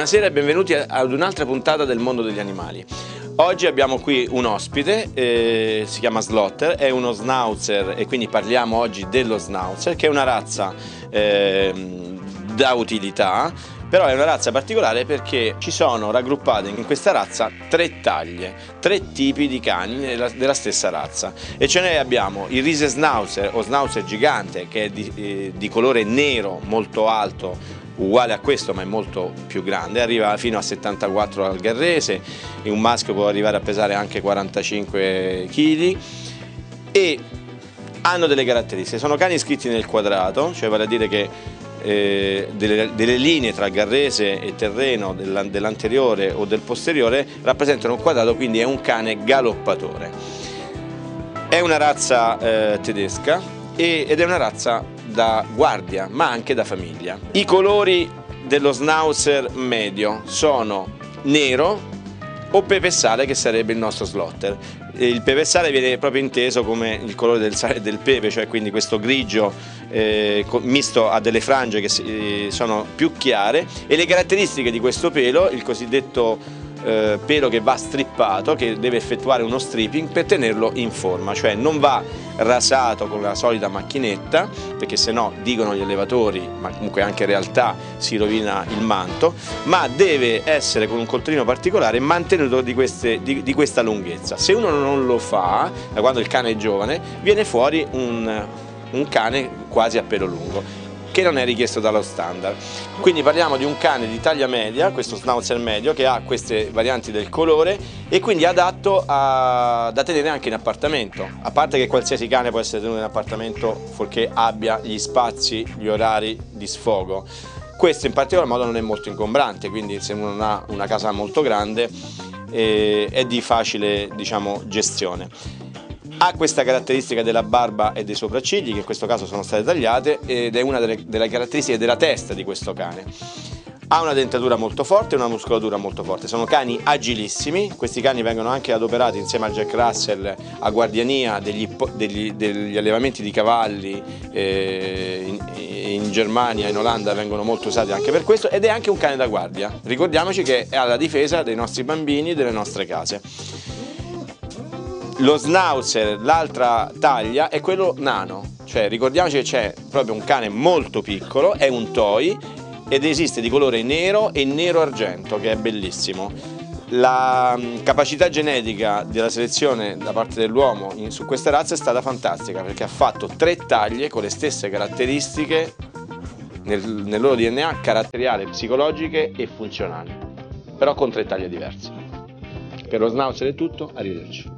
Buonasera e benvenuti ad un'altra puntata del mondo degli animali. Oggi abbiamo qui un ospite, si chiama Slotter, è uno Schnauzer e quindi parliamo oggi dello Schnauzer, che è una razza da utilità, però è una razza particolare perché ci sono raggruppate in questa razza tre taglie, tre tipi di cani della stessa razza, e ce ne abbiamo il Riese Schnauzer o Schnauzer gigante, che è di colore nero molto alto, uguale a questo ma è molto più grande, arriva fino a 74 al Garrese, e un maschio può arrivare a pesare anche 45 kg e hanno delle caratteristiche. Sono cani iscritti nel quadrato, cioè vale a dire che delle linee tra Garrese e terreno dell'anteriore o del posteriore rappresentano un quadrato, quindi è un cane galoppatore. È una razza tedesca ed è una razza da guardia ma anche da famiglia. I colori dello Schnauzer medio sono nero o pepe sale, che sarebbe il nostro Slotter. Il pepe sale viene proprio inteso come il colore del sale del pepe, cioè quindi questo grigio misto a delle frange che sono più chiare, e le caratteristiche di questo pelo, il cosiddetto pelo che va strippato, che deve effettuare uno stripping per tenerlo in forma, cioè non va rasato con la solita macchinetta, perché se no, dicono gli allevatori, ma comunque anche in realtà si rovina il manto, ma deve essere con un coltellino particolare mantenuto di questa lunghezza. Se uno non lo fa, da quando il cane è giovane, viene fuori un cane quasi a pelo lungo, che non è richiesto dallo standard. Quindi parliamo di un cane di taglia media, questo Schnauzer medio, che ha queste varianti del colore e quindi è adatto da tenere anche in appartamento, a parte che qualsiasi cane può essere tenuto in appartamento fuorché abbia gli spazi, gli orari di sfogo. Questo in particolar modo non è molto ingombrante, quindi se uno non ha una casa molto grande è di facile, diciamo, gestione. Ha questa caratteristica della barba e dei sopraccigli, che in questo caso sono state tagliate, ed è una delle caratteristiche della testa di questo cane. Ha una dentatura molto forte e una muscolatura molto forte, sono cani agilissimi. Questi cani vengono anche adoperati insieme al Jack Russell a guardiania degli allevamenti di cavalli, in Germania, in Olanda vengono molto usati anche per questo, ed è anche un cane da guardia. Ricordiamoci che è alla difesa dei nostri bambini e delle nostre case. Lo Schnauzer, l'altra taglia, è quello nano, cioè ricordiamoci che c'è proprio un cane molto piccolo, è un toy ed esiste di colore nero e nero argento, che è bellissimo. La capacità genetica della selezione da parte dell'uomo su questa razza è stata fantastica, perché ha fatto tre taglie con le stesse caratteristiche nel loro DNA, caratteriale, psicologiche e funzionali, però con tre taglie diverse. Per lo Schnauzer è tutto, arrivederci.